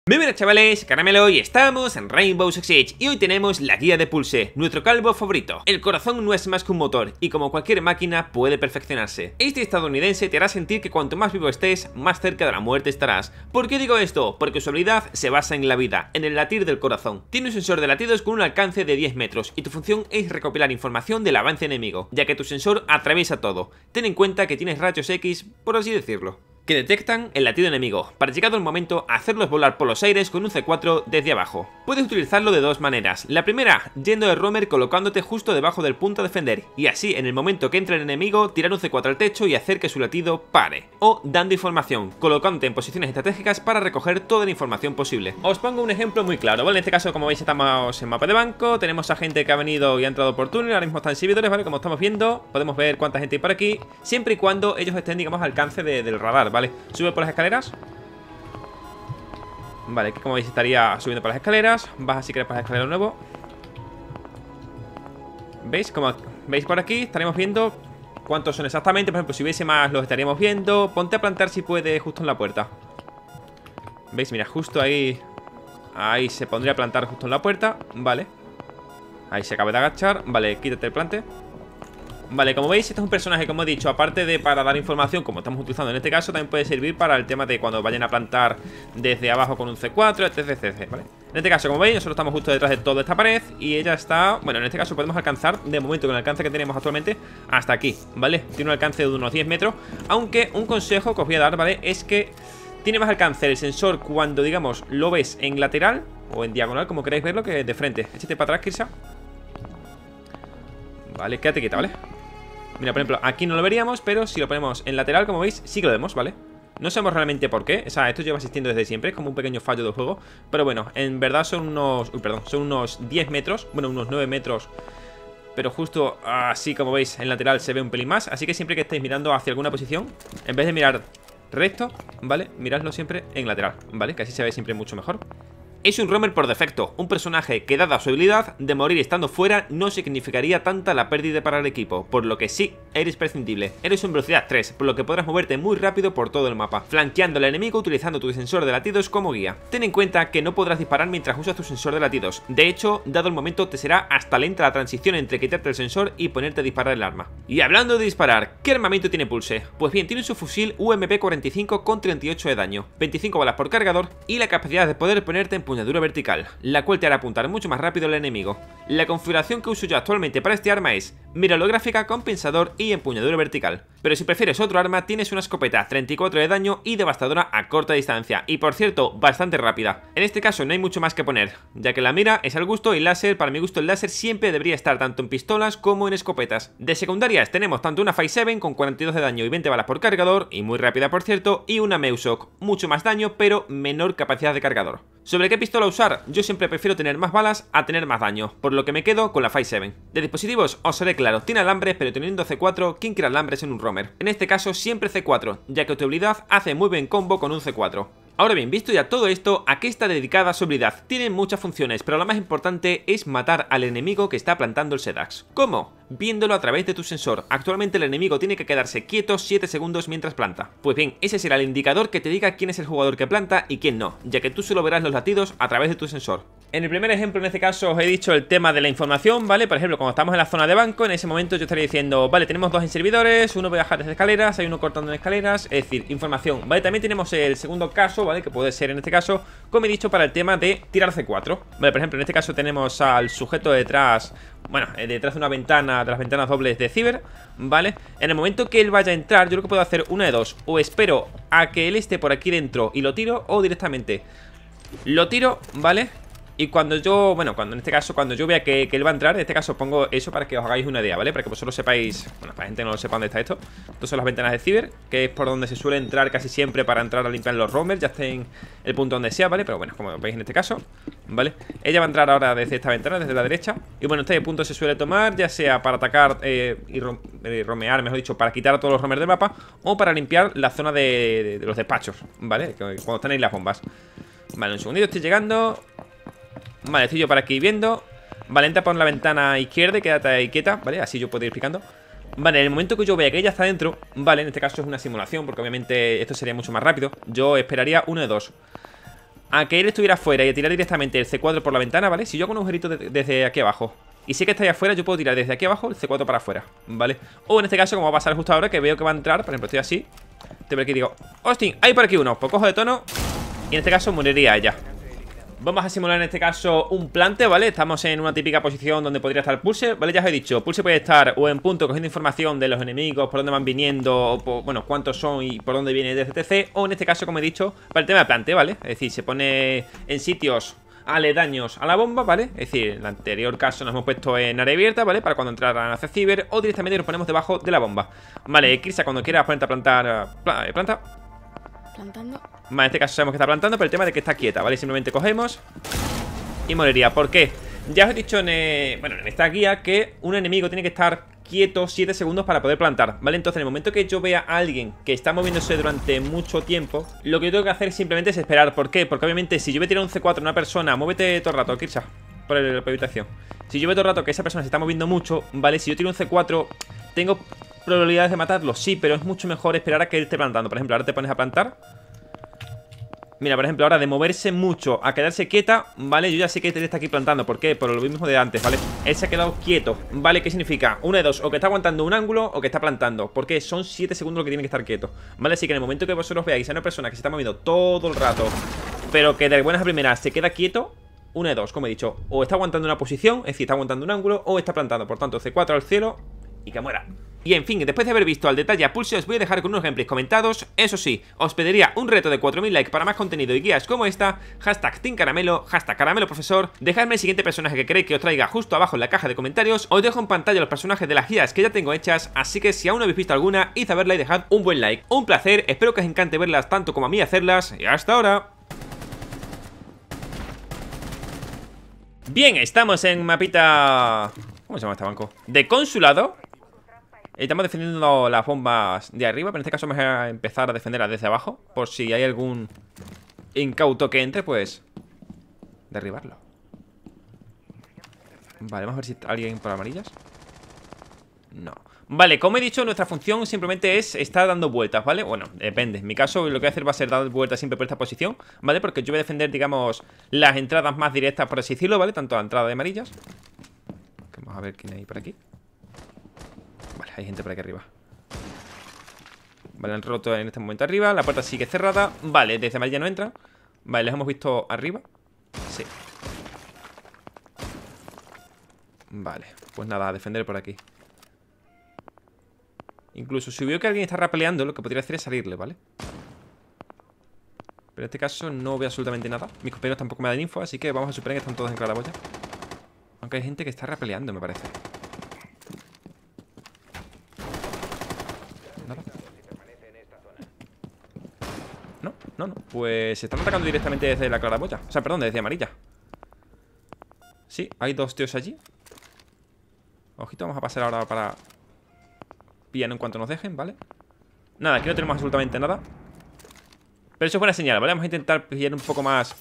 Muy buenas chavales, Caramelo y estamos en Rainbow Six Siege y hoy tenemos la guía de Pulse, nuestro calvo favorito. El corazón no es más que un motor y como cualquier máquina puede perfeccionarse. Este estadounidense te hará sentir que cuanto más vivo estés, más cerca de la muerte estarás. ¿Por qué digo esto? Porque su habilidad se basa en la vida, en el latir del corazón. Tiene un sensor de latidos con un alcance de 10 metros y tu función es recopilar información del avance enemigo, ya que tu sensor atraviesa todo. Ten en cuenta que tienes rayos X, por así decirlo, que detectan el latido enemigo, para llegado el momento hacerlos volar por los aires con un C4 desde abajo. Puedes utilizarlo de dos maneras. La primera, yendo de roamer colocándote justo debajo del punto a defender, y así en el momento que entre el enemigo tirar un C4 al techo y hacer que su latido pare. O dando información, colocándote en posiciones estratégicas para recoger toda la información posible. Os pongo un ejemplo muy claro, ¿vale? En este caso, como veis, estamos en mapa de banco, tenemos a gente que ha venido y ha entrado por túnel, ahora mismo están servidores, ¿vale? Como estamos viendo, podemos ver cuánta gente hay por aquí, siempre y cuando ellos estén, digamos, al alcance del radar, ¿vale? Sube por las escaleras. Vale, aquí como veis estaría subiendo por las escaleras. Baja si quieres por las escaleras de nuevo. ¿Veis? Como veis por aquí estaremos viendo cuántos son exactamente. Por ejemplo, si hubiese más los estaríamos viendo. Ponte a plantar si puede justo en la puerta. ¿Veis? Mira, justo ahí. Ahí se pondría a plantar justo en la puerta. Vale. Ahí se acaba de agachar. Vale, quítate el plante. Vale, como veis, este es un personaje, como he dicho, aparte de para dar información, como estamos utilizando en este caso, también puede servir para el tema de cuando vayan a plantar desde abajo con un C4, etc, ¿vale? En este caso, como veis, nosotros estamos justo detrás de toda esta pared y ella está, bueno, en este caso podemos alcanzar, de momento con el alcance que tenemos actualmente, hasta aquí, ¿vale? Tiene un alcance de unos 10 metros, aunque un consejo que os voy a dar, ¿vale? Es que tiene más alcance el sensor cuando, digamos, lo ves en lateral o en diagonal, como queráis verlo, que de frente. Échate para atrás, Kirsa. Vale, quédate quieta, ¿vale? Mira, por ejemplo, aquí no lo veríamos, pero si lo ponemos en lateral, como veis, sí que lo vemos, ¿vale? No sabemos realmente por qué, o sea, esto lleva existiendo desde siempre, es como un pequeño fallo del juego. Pero bueno, en verdad son unos... Uy, perdón, son unos 10 metros, bueno, unos 9 metros. Pero justo así, como veis, en lateral se ve un pelín más. Así que siempre que estéis mirando hacia alguna posición, en vez de mirar recto, ¿vale? Miradlo siempre en lateral, ¿vale? Que así se ve siempre mucho mejor. Es un roamer por defecto, un personaje que dada su habilidad de morir estando fuera no significaría tanta la pérdida para el equipo, por lo que sí, eres prescindible. Eres un velocidad 3, por lo que podrás moverte muy rápido por todo el mapa, flanqueando al enemigo utilizando tu sensor de latidos como guía. Ten en cuenta que no podrás disparar mientras usas tu sensor de latidos, de hecho, dado el momento te será hasta lenta la transición entre quitarte el sensor y ponerte a disparar el arma. Y hablando de disparar, ¿qué armamento tiene Pulse? Pues bien, tiene su fusil UMP45 con 38 de daño, 25 balas por cargador y la capacidad de poder ponerte en empuñadura vertical, la cual te hará apuntar mucho más rápido al enemigo. La configuración que uso yo actualmente para este arma es mira holográfica, compensador y empuñadura vertical. Pero si prefieres otro arma, tienes una escopeta 34 de daño y devastadora a corta distancia, y por cierto, bastante rápida. En este caso no hay mucho más que poner, ya que la mira es al gusto y el láser, para mi gusto el láser siempre debería estar tanto en pistolas como en escopetas. De secundarias tenemos tanto una 5.7 con 42 de daño y 20 balas por cargador, y muy rápida por cierto, y una Meusok, mucho más daño pero menor capacidad de cargador. ¿Sobre qué pistola usar? Yo siempre prefiero tener más balas a tener más daño, por lo que me quedo con la 5.7. De dispositivos os seré claro, tiene alambres, pero teniendo C4, ¿quién quiere alambres en un roamer? En este caso siempre C4, ya que tu habilidad hace muy buen combo con un C4. Ahora bien, visto ya todo esto, ¿a qué está dedicada su habilidad? Tiene muchas funciones, pero la más importante es matar al enemigo que está plantando el Sedax. ¿Cómo? Viéndolo a través de tu sensor. Actualmente el enemigo tiene que quedarse quieto 7 segundos mientras planta. Pues bien, ese será el indicador que te diga quién es el jugador que planta y quién no, ya que tú solo verás los latidos a través de tu sensor. En el primer ejemplo, en este caso, os he dicho el tema de la información, ¿vale? Por ejemplo, cuando estamos en la zona de banco, en ese momento yo estaría diciendo, vale, tenemos dos en servidores, uno va a bajar desde escaleras, hay uno cortando en escaleras, es decir, información, ¿vale? También tenemos el segundo caso, ¿vale? Que puede ser en este caso, como he dicho, para el tema de tirar C4, ¿vale? Por ejemplo, en este caso tenemos al sujeto detrás, bueno, detrás de una ventana, de las ventanas dobles de Ciber, ¿vale? En el momento que él vaya a entrar, yo lo que puedo hacer una de dos, o espero a que él esté por aquí dentro y lo tiro, o directamente lo tiro, ¿vale? Y cuando yo, bueno, en este caso, cuando yo vea que él va a entrar, en este caso pongo eso para que os hagáis una idea, ¿vale? Para que vosotros sepáis, bueno, para la gente que no lo sepa dónde está esto. Estas son las ventanas de Ciber, que es por donde se suele entrar casi siempre para entrar a limpiar los roamers, ya esté en el punto donde sea, ¿vale? Pero bueno, como veis en este caso, ¿vale? Ella va a entrar ahora desde esta ventana, desde la derecha. Y bueno, este punto se suele tomar, ya sea para atacar y romear, mejor dicho, para quitar a todos los roamers del mapa, o para limpiar la zona de los despachos, ¿vale? Cuando están ahí las bombas. Vale, un segundito, estoy llegando. Vale, estoy yo por aquí viendo. Vale, entra por la ventana izquierda y quédate ahí quieta, ¿vale? Así yo puedo ir explicando. Vale, en el momento que yo vea que ella está dentro, vale, en este caso es una simulación, porque obviamente esto sería mucho más rápido. Yo esperaría uno de dos. a que él estuviera afuera y a tirar directamente el C4 por la ventana, ¿vale? Si yo hago un agujerito desde aquí abajo y sé que está ahí afuera, yo puedo tirar desde aquí abajo el C4 para afuera, ¿vale? O en este caso, como va a pasar justo ahora, que veo que va a entrar, por ejemplo, estoy así, te veo aquí y digo, hostia, hay por aquí uno, pues cojo de tono y en este caso moriría ella. Vamos a simular en este caso un plante, ¿vale? Estamos en una típica posición donde podría estar Pulse, ¿vale? Ya os he dicho, Pulse puede estar o en punto cogiendo información de los enemigos, por dónde van viniendo, o por, bueno, cuántos son y por dónde viene etc. O en este caso, como he dicho, para el tema de plante, ¿vale? Es decir, se pone en sitios aledaños a la bomba, ¿vale? Es decir, en el anterior caso nos hemos puesto en área abierta, ¿vale? Para cuando entraran hacia ciber, o directamente nos ponemos debajo de la bomba. Vale, Krisa, cuando quieras ponerte a plantar... planta. Plantando. Vale, en este caso sabemos que está plantando, pero el tema de que está quieta, ¿vale? Simplemente cogemos y moriría. ¿Por qué? Ya os he dicho en esta guía que un enemigo tiene que estar quieto 7 segundos para poder plantar, ¿vale? Entonces en el momento que yo vea a alguien que está moviéndose durante mucho tiempo, lo que yo tengo que hacer simplemente es esperar. ¿Por qué? Porque obviamente si yo voy a tirar un C4 a una persona, muévete todo el rato, Kirsa, por la habitación. Si yo veo todo el rato que esa persona se está moviendo mucho, ¿vale? Si yo tiro un C4, tengo probabilidades de matarlo, sí, pero es mucho mejor esperar a que él esté plantando. Por ejemplo, ahora te pones a plantar. Mira, por ejemplo, ahora de moverse mucho a quedarse quieta, ¿vale? Yo ya sé que él está aquí plantando. ¿Por qué? Por lo mismo de antes, ¿vale? Él se ha quedado quieto, ¿vale? ¿Qué significa? Una de dos, o que está aguantando un ángulo o que está plantando. Porque son 7 segundos lo que tiene que estar quieto, ¿vale? Así que en el momento que vosotros veáis a una persona que se está moviendo todo el rato, pero que de buenas a primeras se queda quieto, una de dos, como he dicho. O está aguantando una posición, es decir, está aguantando un ángulo, o está plantando. Por tanto, C4 al cielo y que muera. Y en fin, después de haber visto al detalle a Pulse, os voy a dejar con unos gameplays comentados. Eso sí, os pediría un reto de 4000 likes para más contenido y guías como esta. Hashtag Team Caramelo, hashtag Caramelo Profesor. Dejadme el siguiente personaje que queréis que os traiga justo abajo en la caja de comentarios. Os dejo en pantalla los personajes de las guías que ya tengo hechas, así que si aún no habéis visto alguna, id a verla y dejad un buen like. Un placer, espero que os encante verlas tanto como a mí hacerlas, y hasta ahora. Bien, estamos en mapita... ¿Cómo se llama este banco? De consulado. Estamos defendiendo las bombas de arriba, pero en este caso vamos a empezar a defenderlas desde abajo. Por si hay algún incauto que entre, pues derribarlo. Vale, vamos a ver si alguien por amarillas. No. Vale, como he dicho, nuestra función simplemente es estar dando vueltas, ¿vale? Bueno, depende. En mi caso lo que voy a hacer va a ser dar vueltas siempre por esta posición, ¿vale? Porque yo voy a defender, digamos, las entradas más directas, por así decirlo, ¿vale? Tanto la entrada de amarillas. Vamos a ver quién hay por aquí. Vale, hay gente por aquí arriba. Vale, han roto en este momento arriba. La puerta sigue cerrada. Vale, desde amarilla no entran. Vale, les hemos visto arriba. Sí. Vale, pues nada, a defender por aquí. Incluso si veo que alguien está rapeleando, lo que podría hacer es salirle, ¿vale? Pero en este caso no veo absolutamente nada. Mis compañeros tampoco me dan info, así que vamos a suponer que están todos en claraboya. Aunque hay gente que está rapeleando, me parece. Nada. No. Pues se están atacando directamente desde la claraboya. O sea, perdón, desde amarilla. Sí, hay dos tíos allí. Ojito, vamos a pasar ahora para pillar en cuanto nos dejen, ¿vale? Nada, aquí no tenemos absolutamente nada. Pero eso es buena señal, ¿vale? Vamos a intentar pillar un poco más.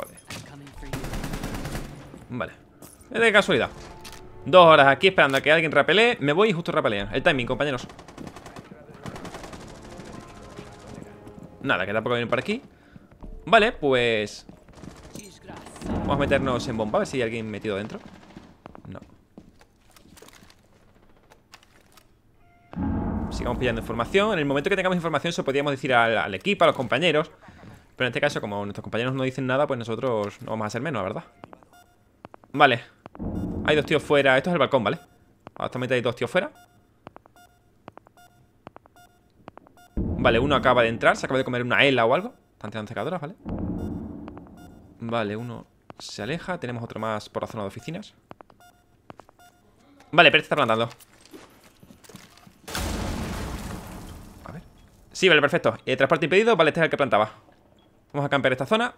Vale. Es de casualidad. 2 horas aquí esperando a que alguien rapelee. Me voy y justo rapelean. El timing, compañeros. Nada, que tampoco vienen por aquí. Vale, pues vamos a meternos en bomba, a ver si hay alguien metido dentro. No. Sigamos pillando información. En el momento que tengamos información, eso podríamos decir al equipo, a los compañeros. Pero en este caso, como nuestros compañeros no dicen nada, pues nosotros no vamos a hacer menos, la verdad. Vale. Hay 2 tíos fuera. Esto es el balcón, ¿vale? Actualmente hay 2 tíos fuera. Vale, uno acaba de entrar. Se acaba de comer una ELA o algo. Están tirando secadoras, ¿vale? Vale, uno se aleja. Tenemos otro más por la zona de oficinas. Vale, pero este está plantando. A ver. Sí, vale, perfecto. Transporte impedido. Vale, este es el que plantaba. Vamos a campear esta zona.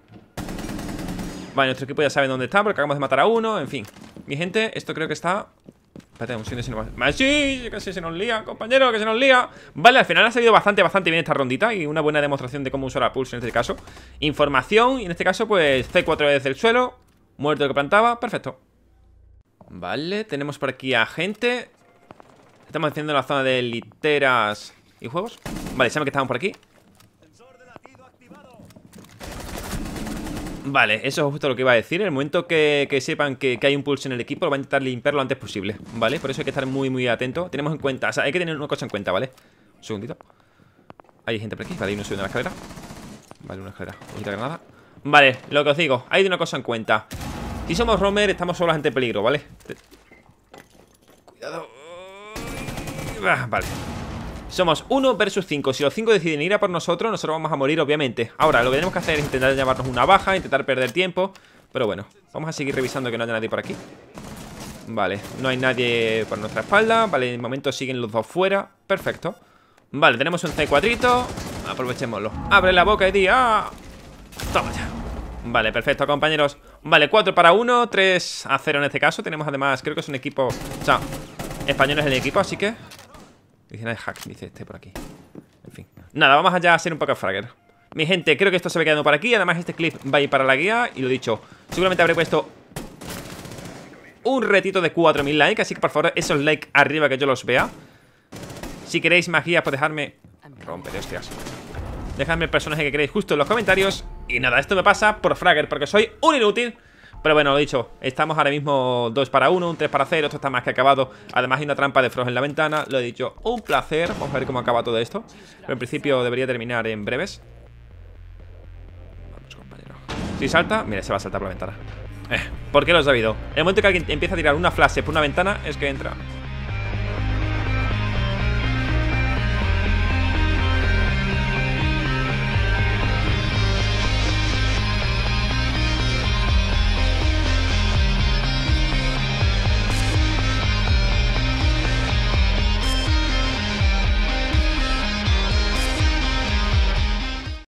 Vale, nuestro equipo ya sabe dónde está porque acabamos de matar a uno. En fin. Mi gente, esto creo que está... Espérate, un segundo si no va... ¡Sí! Casi se nos lía, compañero, que se nos lía. Vale, al final ha salido bastante bien esta rondita. Y una buena demostración de cómo usar la Pulse en este caso. Información, y en este caso pues C4 desde el suelo. Muerto el que plantaba, perfecto. Vale, tenemos por aquí a gente. Estamos haciendo la zona de literas y juegos. Vale, saben que estaban por aquí. Vale, eso es justo lo que iba a decir. En el momento que sepan que hay un pulso en el equipo, lo van a intentar limpiar lo antes posible, ¿vale? Por eso hay que estar muy, muy atento. Tenemos en cuenta, o sea, hay que tener una cosa en cuenta, ¿vale? Un segundito. Hay gente por aquí, vale, hay uno subiendo la escalera. Vale, una escalera, ojita granada. Vale, lo que os digo, hay una cosa en cuenta. Si somos roamer, estamos solos ante peligro, ¿vale? Cuidado. Vale. Somos 1 versus 5. Si los 5 deciden ir a por nosotros, nosotros vamos a morir, obviamente. Ahora, lo que tenemos que hacer es intentar llevarnos una baja, intentar perder tiempo. Pero bueno, vamos a seguir revisando que no haya nadie por aquí. Vale, no hay nadie por nuestra espalda. Vale, de momento siguen los dos fuera. Perfecto. Vale, tenemos un C4. Aprovechémoslo. Abre la boca y di ¡ah! Toma ya. Vale, perfecto, compañeros. Vale, 4 para 1, 3-0 en este caso. Tenemos además, creo que es un equipo, o sea, españoles en el equipo, así que dice nada de hack, dice este por aquí. En fin, nada, vamos allá a hacer un poco de fragger. Mi gente, creo que esto se va quedando por aquí. Además este clip va a ir para la guía. Y lo dicho, seguramente habré puesto un retito de 4000 likes. Así que por favor, esos likes arriba que yo los vea. Si queréis magia, pues dejadme... Romper, hostias. Dejadme el personaje que queréis justo en los comentarios. Y nada, esto me pasa por fragger, porque soy un inútil. Pero bueno, lo dicho, estamos ahora mismo 2 para 1, un 3 para 0. Esto está más que acabado. Además hay una trampa de Frost en la ventana. Lo he dicho, un placer. Vamos a ver cómo acaba todo esto. Pero en principio debería terminar en breves. Vamos, compañero. Si salta, mira, se va a saltar por la ventana. ¿Por qué lo he sabido? En el momento que alguien empieza a tirar una flash por una ventana, es que entra.